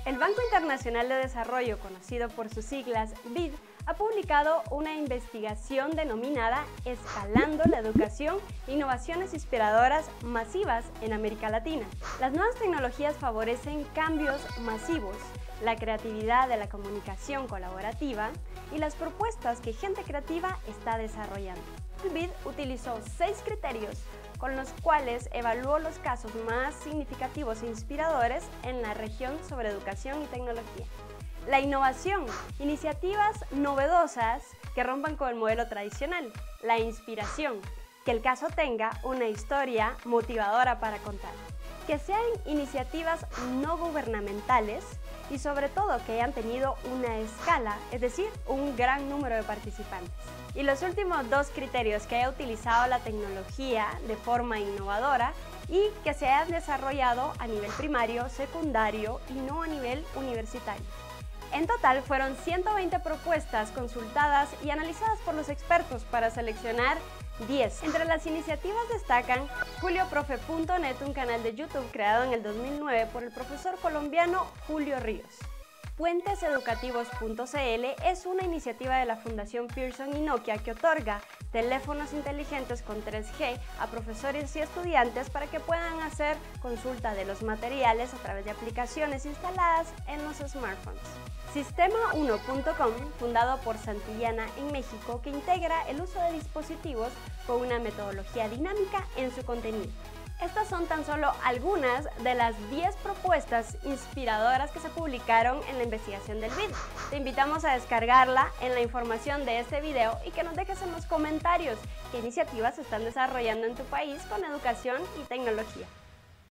El Banco Internacional de Desarrollo, conocido por sus siglas BID, ha publicado una investigación denominada Escalando la Educación e Innovaciones Inspiradoras Masivas en América Latina. Las nuevas tecnologías favorecen cambios masivos, la creatividad de la comunicación colaborativa y las propuestas que gente creativa está desarrollando. El BID utilizó 6 criterios con los cuales evaluó los casos más significativos e inspiradores en la región sobre educación y tecnología. La innovación, iniciativas novedosas que rompan con el modelo tradicional. La inspiración, que el caso tenga una historia motivadora para contar. Que sean iniciativas no gubernamentales y sobre todo que hayan tenido una escala, es decir, un gran número de participantes. Y los últimos 2 criterios, que haya utilizado la tecnología de forma innovadora y que se hayan desarrollado a nivel primario, secundario y no a nivel universitario. En total fueron 120 propuestas consultadas y analizadas por los expertos para seleccionar 10. Entre las iniciativas destacan julioprofe.net, un canal de YouTube creado en el 2009 por el profesor colombiano Julio Ríos. Puenteseducativos.cl es una iniciativa de la Fundación Pearson y Nokia que otorga teléfonos inteligentes con 3G a profesores y estudiantes para que puedan hacer consulta de los materiales a través de aplicaciones instaladas en los smartphones. Sistema1.com, fundado por Santillana en México, que integra el uso de dispositivos con una metodología dinámica en su contenido. Estas son tan solo algunas de las 10 propuestas inspiradoras que se publicaron en la investigación del BID. Te invitamos a descargarla en la información de este video y que nos dejes en los comentarios qué iniciativas se están desarrollando en tu país con educación y tecnología.